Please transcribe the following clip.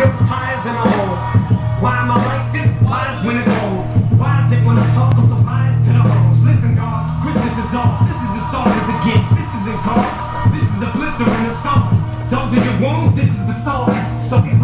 rim tires and all. Why am I like this? Why is when it cold? Why is it when I talk I'm surprised to the hoes? Listen, God, Christmas is all. This is as soft as it gets. This isn't God. This is a blister in the summer. Those are your wounds. This is the song. So be